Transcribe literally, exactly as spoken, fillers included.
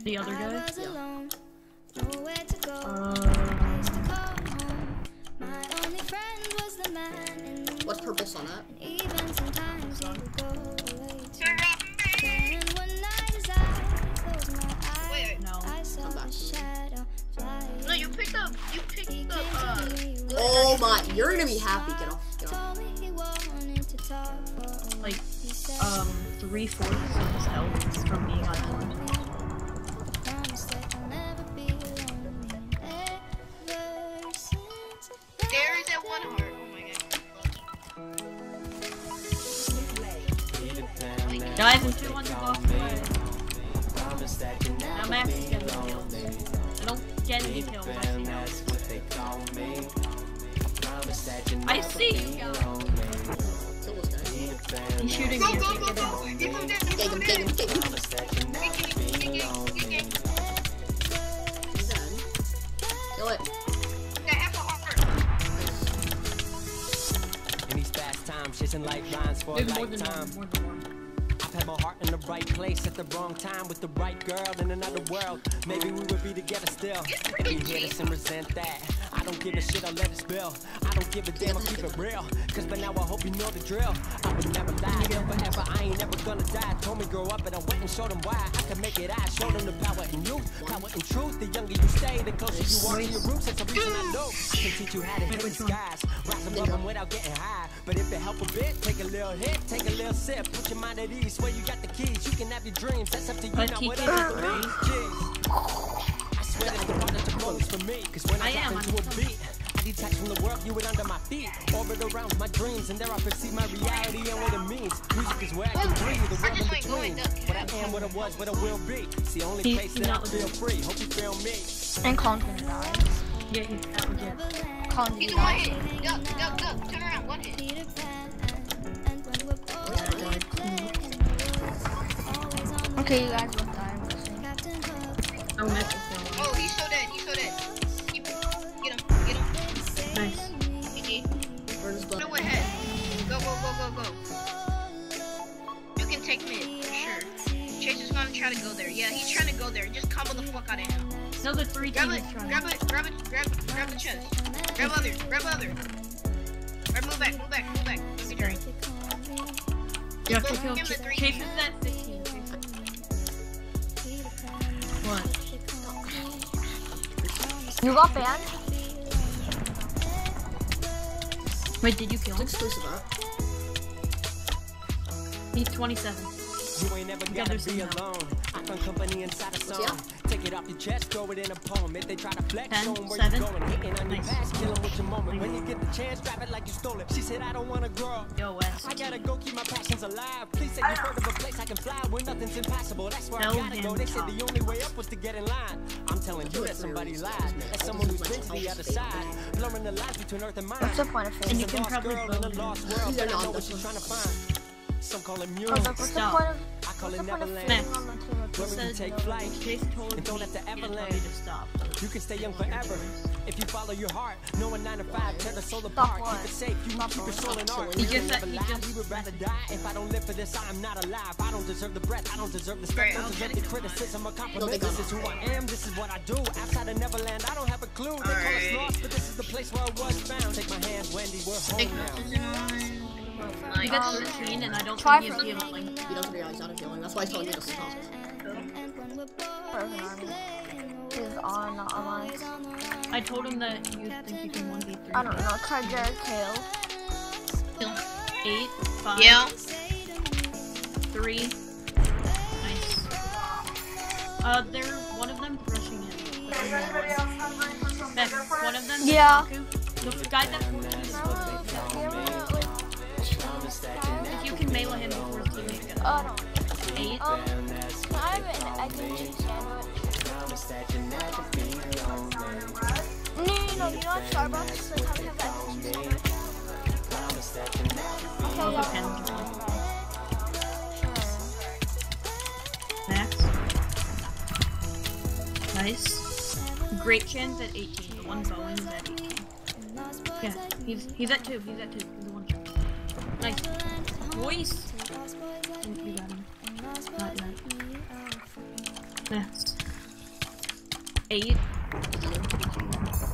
The other guy? Yeah. Uh, What's purple sun at? Wait, no. Come back to me. no, you picked up, you picked up, uh... Oh my, you're gonna be happy. Get off, get off. Like, um, three-fourths of his health from being unarmed. There is that one heart. Oh my god. Guys, I'm two hundred blocks away. Now Max is getting the kills. I don't get any kills, I see now. I see you guys! Kill this guy. He's shooting Go, me. go, go, go! Get from there, Take him, take him, take him. Get gang, get gang. He's dead. Kill it. That half a heart. In these fast times, chasing lifelines for a There's more than lifetime. one, more than one. I've had my heart in the right place at the wrong time with the right girl in another world. Maybe we would be together still. If you hate us and resent that, I don't give a shit, I'll let it spill. I don't give a damn, I'll keep it real. Cause by now I hope you know the drill. I would never lie, live forever, I ain't never gonna die. Told me grow up and I went and showed them why I can make it. I showed them the power in youth, power in truth. The younger you stay, the closer you are to your roots. That's the reason I know I can teach you how to hit the skies. Rise above them without getting high. But if it help a bit, take a little hit, take a little sip. Put your mind at ease, swear you got the keys. You can have your dreams, that's up to you, But not he what can- others believe. Jeez. I swear that the part that's the most for me. Cause when I, I drop am, into I'm a beat, I detach from the world, you it under my feet. Orbit around my dreams, and there I perceive my reality and what it means. Music is where I can breathe, the world in between. What I am, what I was, what I will be. It's the only He- place he's that I not feel listening. free. Hope you feel me. And Colin's gonna die. Yeah, he's that was it. Colin's He's gonna one die. hit. Duck, duck, duck. Turn around, one hit. Okay, you guys both die. I'm listening. Oh, Max is still Oh, he's so dead, he's so dead. Keep him. Get him, get him. alive. Nice. G G. Burn his blood. No ahead. Go, go, go, go, go. You can take mid, for sure. Chase is gonna try to go there. Yeah, he's trying to go there. Just combo the fuck out of him. No, the three Grab teams it, trying. grab it, grab it, grab, grab the chest. Grab other, grab other. Alright, move back, move back, move back. Look at Drake. You have to Give kill him the three Chase teams. is at fifteen. What? You got banned? Wait, did you kill him? It's exclusive app. He's twenty-seven. You ain't never Yeah, gotta there's be some now. alone. I found company inside a What's song. Take it off your chest, throw it in a poem. If they try to flex, Ten, show 'em where seven. you're going. Hitting on your Nice. past, kill 'em with your moment. When you get the chance, grab it like you stole it. She said, I don't wanna grow up. Yo, West. I gotta go keep my passions alive. Please say you've heard of a place I can fly where nothing's impossible. That's where Tell I gotta go. him They said top. the only way up was to get in line. I'm telling you that somebody lied. As someone who's been to the other side, blurring the lines between earth and mind. What's the point of And you Facebook? can Lost probably girl vote in a him. lost world, They're but I not know what this she's one. trying to find. Some call it Oh, muse. what's the Stop. point of, I call what's it the point of Neverland. fitting on the team of Where two? we can take no, flight Chase told and don't me let the he didn't ever tell me land. to stop. You can stay young forever if you follow your heart. No one nine to five, tear the soul Stop apart. what? Keep it safe, you Stop keep your what? soul in art. He You just never said- he lie, just- we would rather die. If I don't live for this, I am not alive. I don't deserve the breath, I don't deserve the Right, step, don't I'll deserve get the it. criticism or No, compliment. they got This is who I am, this is what I do. Outside of Neverland, I don't have a clue. They call us Alright. lost, but this is the place where I was found. Take my hand, Wendy, we're Take home now. decision on. You got thirteen, and I don't Try think for- he's healing. He doesn't realize he's not healing. That's why he's telling you to stop. Frozen Army is on, not online. I told him that you think you can one v three. I don't know. Try Jared Kale. Eight, five, Yeah. three. Nice. Uh, they're one of them rushing in. Beck, one of them. Yeah. Kaku, the guy that he's if you can melee him before his teammate gets Oh no. eight. Um, can I have an egg and cheese sandwich? No, no, no. You know at Starbucks, like how they have that egg and cheese sandwich? Okay, I'll yeah. depend on Sure. Max. Nice. Great chance at eighteen. The one Bowen is at eighteen. Yeah, he's he's at two. He's at two. He's the one. Nice. Voice. You got him. Not yet. Max. Eight.